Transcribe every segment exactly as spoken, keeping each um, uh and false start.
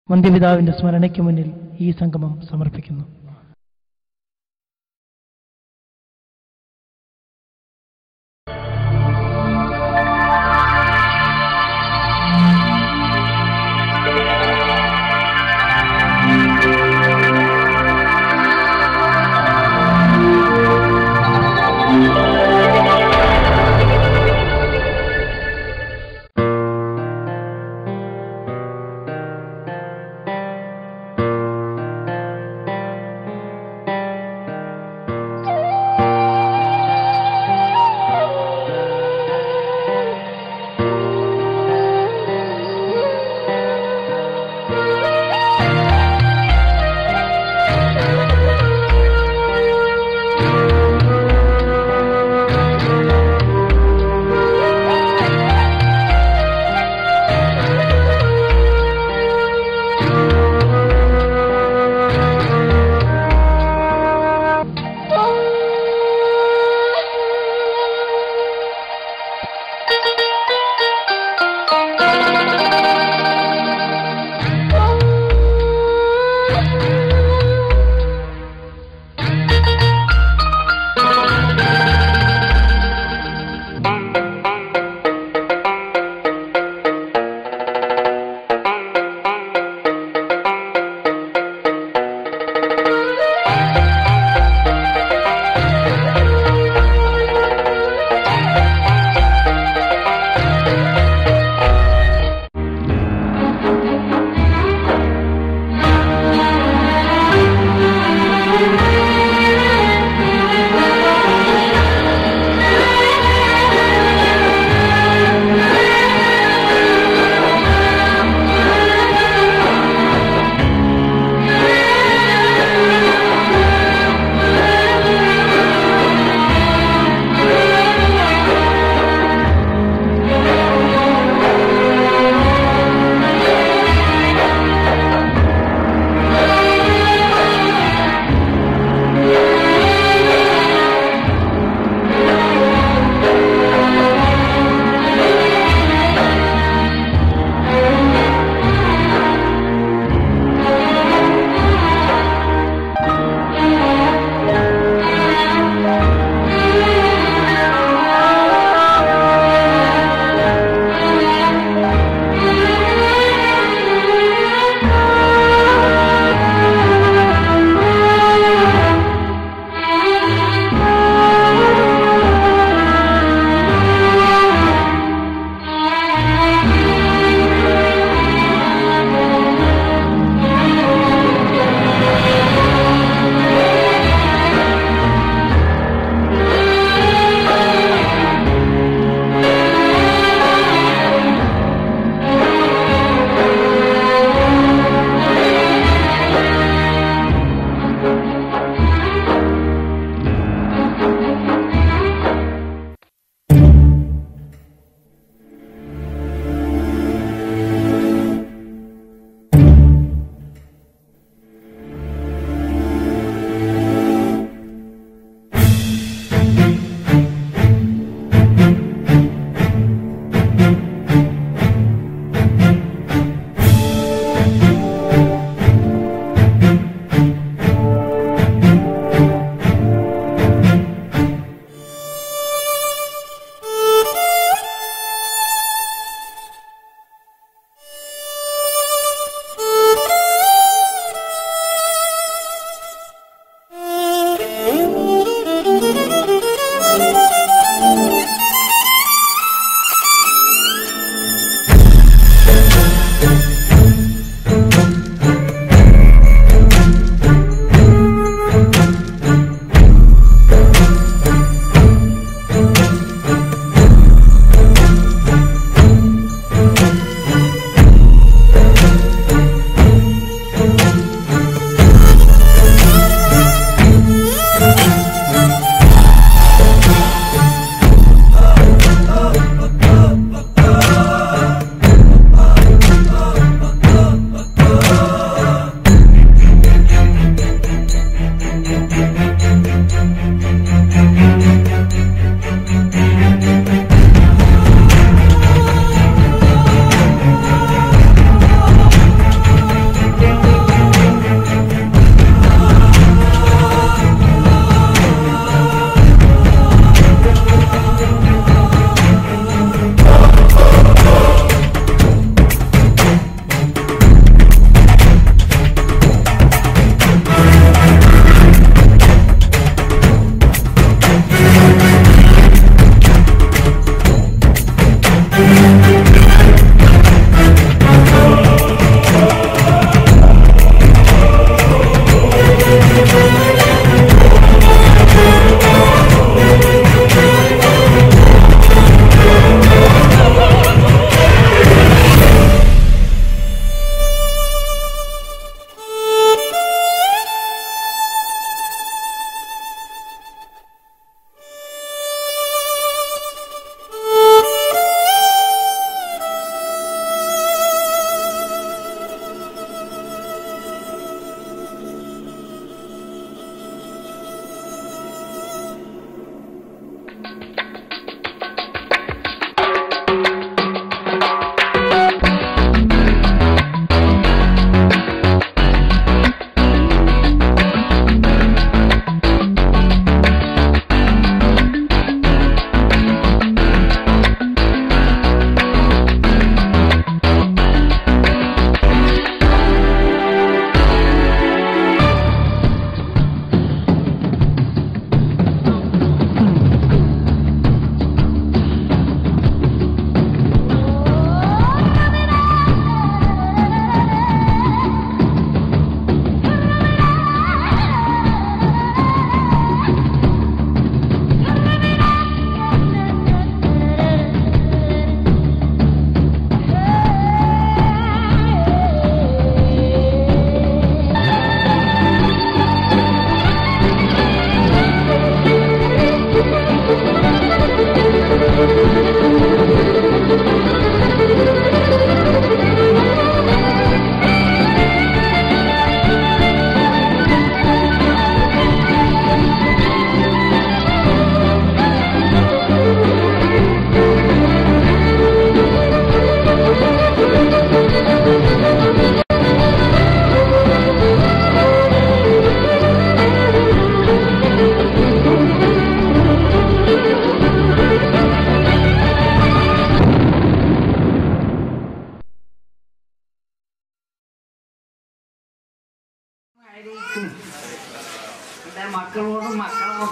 വന്ധ്യപിതാവിന്റെ സ്മരണയ്ക്ക് മുന്നിൽ ഈ സംഗമം സമർപ്പിക്കുന്നു.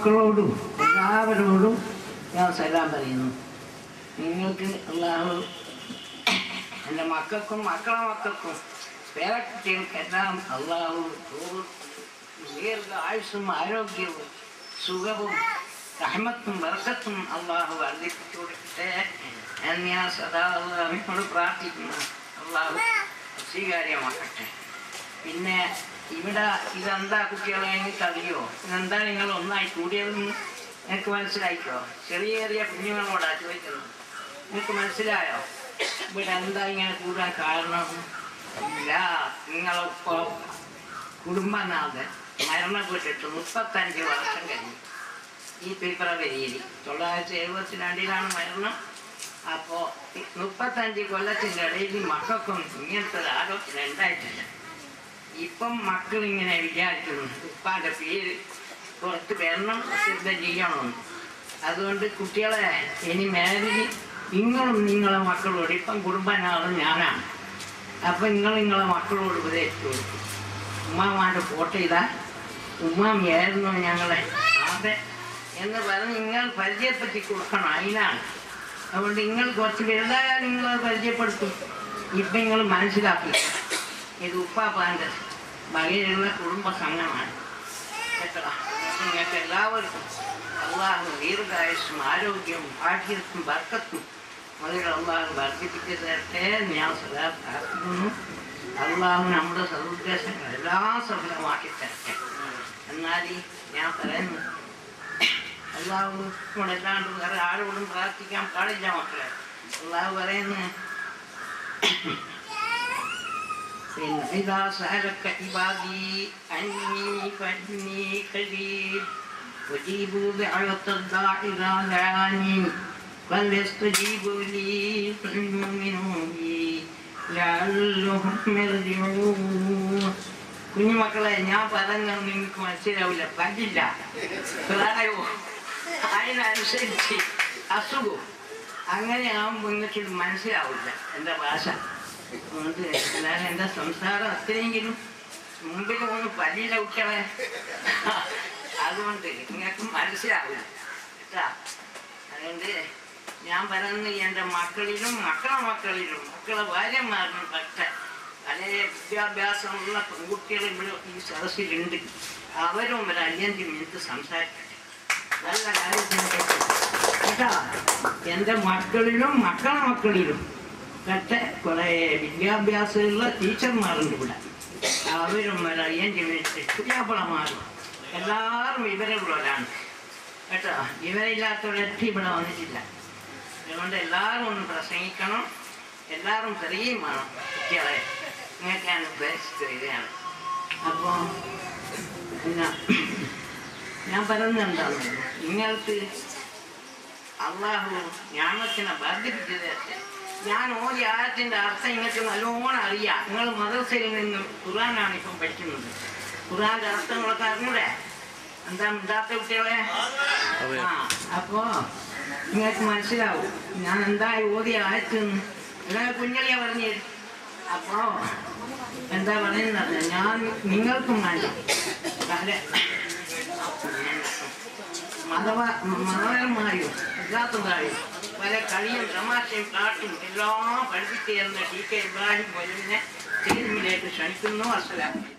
മക്കളോടും എല്ലാവരോടും ഞാൻ സലാം പറയുന്നു. നിങ്ങൾക്ക് അല്ലാഹു എൻ്റെ മക്കൾക്കും മക്കളെ മക്കൾക്കും പേരക്കുട്ടികൾക്കെല്ലാം അല്ലാഹു ദീർഘ ആയുസ്സും ആരോഗ്യവും സുഖവും റഹ്മത്തും ബർക്കത്തും അല്ലാഹു വർദ്ധിപ്പിച്ചു കൊടുക്കട്ടെ എന്ന് ഞാൻ സദാ അല്ലാഹുവിനോട് പ്രാർത്ഥിക്കുന്നു. അല്ലാഹു സ്വീകാര്യമാക്കട്ടെ. പിന്നെ ഇവിടെ ഇതെന്താ കുട്ടികളെ എനിക്കറിയോ? ഇതെന്താ നിങ്ങൾ ഒന്നായി കൂടിയതെന്ന് എനിക്ക് മനസ്സിലായിക്കോ? ചെറിയ ചെറിയ കുഞ്ഞുങ്ങളോടാണ് ചോദിക്കുന്നത്. നിങ്ങൾക്ക് മനസ്സിലായോ ഇവിടെ എന്താ ഇങ്ങനെ കൂടാൻ കാരണം? ഇല്ല, നിങ്ങളിപ്പോൾ കുടുംബനാഥൻ മരണപ്പെട്ടിട്ട് മുപ്പത്തഞ്ച് വർഷം കഴിഞ്ഞു. ഈ ഫെബ്രുവരിയിൽ തൊള്ളായിരത്തി എഴുപത്തി രണ്ടിലാണ് മരണം. അപ്പോൾ മുപ്പത്തഞ്ച് കൊല്ലത്തിൻ്റെ ഇടയിൽ മക്കൾക്കും ഇങ്ങനത്തെ ഒരു ആലോചന ഉണ്ടായിട്ടില്ല. ഇപ്പം മക്കളിങ്ങനെ വിചാരിക്കുന്നു ഉപ്പാൻ്റെ പേര് പുറത്ത് വരണം, ശ്രദ്ധ ചെയ്യണമെന്ന്. അതുകൊണ്ട് കുട്ടികളെ ഇനി മേലിൽ നിങ്ങളും നിങ്ങളെ മക്കളോട്, ഇപ്പം കുടുംബനാളും ഞാനാണ്, അപ്പം നിങ്ങൾ നിങ്ങളെ മക്കളോട് ഉപദേശിച്ചു കൊടുക്കും. ഉമ്മാമാൻ്റെ ഫോട്ടോ ഇതാ, ഉമ്മാമിയായിരുന്നു ഞങ്ങളെ അതെ എന്ന് പറഞ്ഞ് നിങ്ങൾ പരിചയപ്പെടുത്തി കൊടുക്കണം. അതിനാണ്. അതുകൊണ്ട് നിങ്ങൾ കുറച്ച് വലുതായാൽ നിങ്ങളത് പരിചയപ്പെടുത്തും. ഇപ്പം നിങ്ങൾ മനസ്സിലാക്കി ഇത് ഉപ്പാപ്പാൻ്റെ മകയിലുള്ള കുടുംബ സംഘമാണ് കേട്ടോ. നിങ്ങൾക്ക് എല്ലാവർക്കും അല്ലാഹു ദീർഘായുസ്സും ആരോഗ്യവും ഭാഗ്യത്തും ബർക്കത്തും മുതൽ അല്ലാഹു വർദ്ധിപ്പിച്ച് തരട്ടെ ഞാൻ സദാ പ്രാർത്ഥിക്കുന്നു. അല്ലാഹു നമ്മുടെ സതുദ്ദേശങ്ങൾ എല്ലാം സഫലമാക്കി തരട്ടെ. എന്നാൽ ഞാൻ പറയുന്നു അല്ലാഹുവോടല്ലാണ്ട് വേറെ ആരോടും പ്രാർത്ഥിക്കാൻ പാടില്ല മക്കളെ. അല്ലാഹു പറയുന്നു إذا سألك عبادي عني فإني قريب أجيب دعوة الداع إذا دعاني فليستجيبوا لي فليؤمنوا بي لعلهم يرجعون. കുഞ്ഞുമക്കളെ ഞാൻ പറഞ്ഞത് നിങ്ങൾക്ക് മനസ്സിലാവില്ല, പറ്റില്ല, പ്രായോ അതിനനുസരിച്ച് അസുഖവും അങ്ങനെ ആകുമ്പോൾ നിങ്ങൾക്ക് മനസ്സിലാവില്ല എൻ്റെ ഭാഷ. അതുകൊണ്ട് എല്ലാവരും എൻ്റെ സംസാരം അത്രയെങ്കിലും മുമ്പിൽ ഒന്ന് പല്ലിയിലെ കുട്ടികളെ, അതുകൊണ്ട് നിങ്ങൾക്ക് മനസ്സിലാവില്ല കേട്ടാ. അതുകൊണ്ട് ഞാൻ പറയുന്നത് എൻ്റെ മക്കളിലും മക്കളെ മക്കളിലും മക്കളെ ഭാര്യമാരിലും പെട്ട വളരെ വിദ്യാഭ്യാസമുള്ള പെൺകുട്ടികൾ ഇവിടെ ഈ സദസ്സിലുണ്ട്. അവരും ഒരു അഞ്ചഞ്ച് മിനിറ്റ് സംസാരിക്കട്ടെ, നല്ല കാര്യത്തിന് കേട്ടാ. എൻ്റെ മക്കളിലും മക്കളെ മക്കളിലും പെട്ട കുറേ വിദ്യാഭ്യാസമുള്ള ടീച്ചർമാരുണ്ട് ഇവിടെ. അവരും ഒരു അയ്യഞ്ച് മിനിറ്റ് പുതിയാപ്പളമാരും എല്ലാവരും ഇവരുള്ളവരാണ് കേട്ടോ. ഇവരില്ലാത്തവരൊറ്റ ഇവിടെ വന്നിട്ടില്ല. അതുകൊണ്ട് എല്ലാവരും ഒന്ന് പ്രസംഗിക്കണം, എല്ലാവരും ചെറിയും വേണം കുട്ടികളെ. നിങ്ങൾക്ക് ഞാൻ ഉദ്ദേശിച്ചു വരികയാണ്. അപ്പോൾ പിന്നെ ഞാൻ പറയുന്നത് എന്താണെന്ന്, നിങ്ങൾക്ക് അല്ലാഹു ഞാമത്തിനെ വർദ്ധിപ്പിച്ചു തരട്ടെ. ഞാൻ ഓരോ ആയത്തിൻ്റെ അർത്ഥം നിങ്ങൾക്ക് നല്ലോണം അറിയാം. നിങ്ങൾ മദ്രസയിൽ നിന്ന് ഖുർആനാണ് ഇപ്പം പഠിക്കുന്നത്. ഖുർആൻ്റെ അർത്ഥങ്ങളൊക്കെ അറിഞ്ഞൂടെ? എന്താ മിണ്ടാത്ത കുട്ടികളെ? ആ, അപ്പോൾ നിങ്ങൾക്ക് മനസ്സിലാവും ഞാൻ എന്താ ഓരോ ആയത്തെന്ന്. എല്ലാ കുഞ്ഞളിയാ പറഞ്ഞു. അപ്പോൾ എന്താ പറയുന്നത്, ഞാൻ നിങ്ങൾക്കും വേണ്ട അല്ലെ മതവ മതപരമായും ഇല്ലാത്തതായും പല കളിയും തമാശയും പാട്ടും എല്ലാം പഠിപ്പിച്ചു തരുന്ന ടി കെ ഇബ്രാഹിം മൊയ്‌ലിനെ സ്റ്റേജിലേക്ക് ക്ഷണിക്കുന്നു. അസ്സലാമു അലൈക്കും.